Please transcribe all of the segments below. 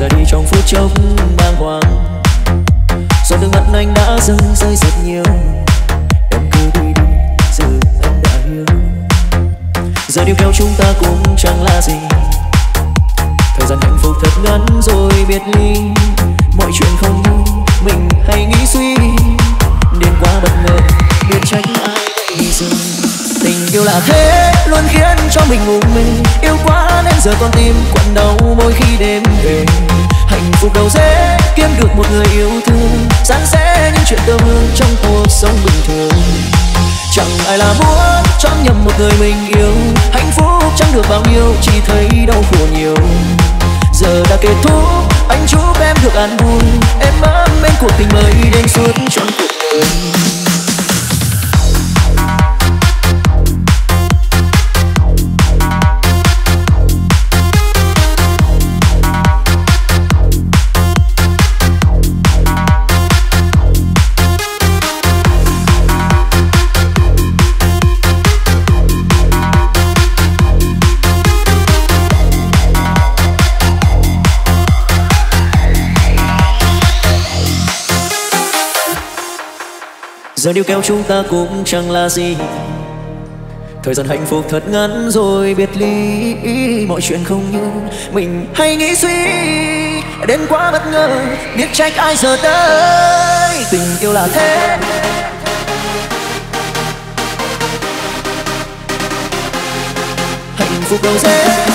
ra đi trong phút chốc bàng hoàng. Giọt nước mắt anh đã rơi rất nhiều. Em cứ đi đi, giờ anh đã hiểu. Giờ điều kéo chúng ta cũng chẳng là gì. Thời gian hạnh phúc thật ngắn rồi biệt ly. Mọi chuyện không như mình hay nghĩ suy. Đến quá bất ngờ, biết trách ai bây giờ. Tình yêu là thế, luôn khiến cho mình ngủ mê. Yêu quá nên giờ con tim quặn đau mỗi khi đêm về. Hạnh phúc đâu dễ kiếm được một người yêu thương. San sẻ những chuyện tơ hương trong cuộc sống bình thường. Chẳng ai là muốn chọn nhầm một người mình yêu. Hạnh phúc chẳng được bao nhiêu, chỉ thấy đau khổ nhiều. Giờ đã kết thúc, anh chúc em được an vui. Em ấm bên cuộc tình mới đến suốt trong cuộc đời. Giờ điều kéo chúng ta cũng chẳng là gì. Thời gian hạnh phúc thật ngắn rồi biệt ly. Mọi chuyện không như mình hay nghĩ suy. Đến quá bất ngờ, biết trách ai giờ tới. Tình yêu là thế, hạnh phúc đâu dễ.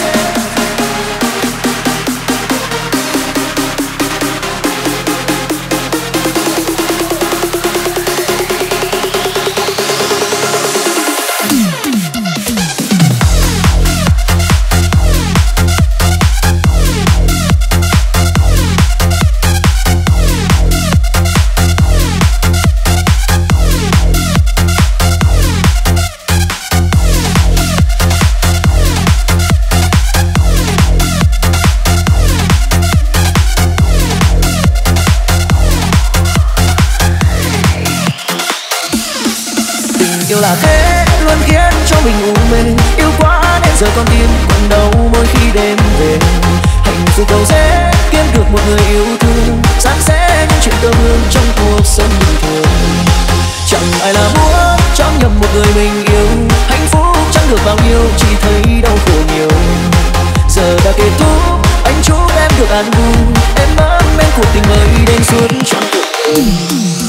Yêu là thế, luôn khiến cho mình u mê. Yêu quá nên giờ con tim quặn đau mỗi khi đêm về. Hạnh phúc đâu dễ kiếm được một người yêu thương. San sẻ những chuyện tơ hương trong cuộc sống bình thường. Chẳng ai là muốn chọn nhầm một người mình yêu. Hạnh phúc chẳng được bao nhiêu, chỉ thấy đau khổ nhiều. Giờ đã kết thúc, anh chúc em được an vui. Em ấm bên cuộc tình mới đến suốt trong cuộc đời.